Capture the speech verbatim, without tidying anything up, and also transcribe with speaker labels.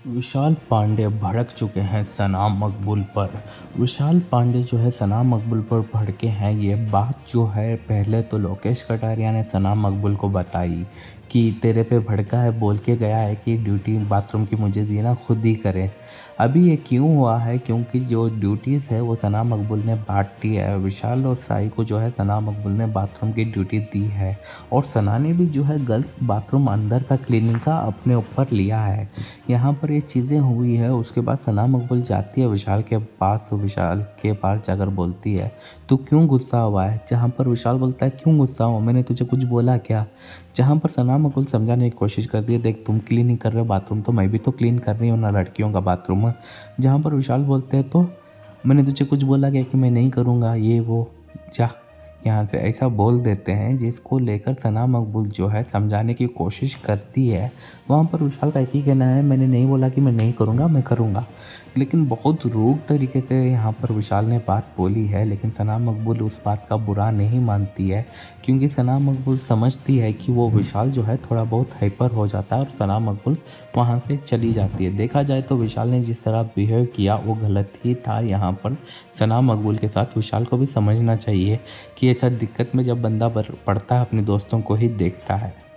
Speaker 1: विशाल पांडे भड़क चुके हैं सना मकबूल पर। विशाल पांडे जो है सना मकबूल पर भड़के हैं। ये बात जो है पहले तो लोकेश कटारिया ने सना मकबूल को बताई कि तेरे पे भड़का है, बोल के गया है कि ड्यूटी बाथरूम की मुझे देना खुद ही करे। अभी ये क्यों हुआ है? क्योंकि जो ड्यूटीज़ है वो सना मकबूल ने बाँट दी है। विशाल और साई को जो है सना मकबूल ने बाथरूम की ड्यूटी दी है और सना ने भी जो है गर्ल्स बाथरूम अंदर का क्लीनिंग का अपने ऊपर लिया है। यहाँ पर ये चीज़ें हुई है। उसके बाद सना मकबूल जाती है विशाल के पास, विशाल के पास जाकर बोलती है तू क्यों गुस्सा हुआ है? जहाँ पर विशाल बोलता है क्यों गुस्सा हुआ, मैंने तुझे कुछ बोला क्या? जहाँ पर सना मकबूल समझाने की कोशिश करती है देख तुम क्लीन नहीं कर रहे हो बाथरूम तो मैं भी तो क्लीन कर रही हूँ ना, लड़कियों का बाथरूम है। जहाँ पर विशाल बोलते हैं तो मैंने तुझे कुछ बोला क्या कि मैं नहीं करूँगा ये वो, जा यहाँ से, ऐसा बोल देते हैं। जिसको लेकर सना मकबूल जो है समझाने की कोशिश करती है। वहाँ पर विशाल का एक ही कहना है मैंने नहीं बोला कि मैं नहीं करूँगा, मैं करूँगा। लेकिन बहुत रूड तरीके से यहाँ पर विशाल ने बात बोली है। लेकिन सना मकबूल उस बात का बुरा नहीं मानती है क्योंकि सना मकबूल समझती है कि वो विशाल जो है थोड़ा बहुत हाइपर हो जाता है और सना मकबूल वहाँ से चली जाती है। देखा जाए तो विशाल ने जिस तरह बिहेव किया वो गलत ही था। यहाँ पर सना मकबूल के साथ विशाल को भी समझना चाहिए कि ऐसा दिक्कत में जब बंदा पड़ता है अपने दोस्तों को ही देखता है।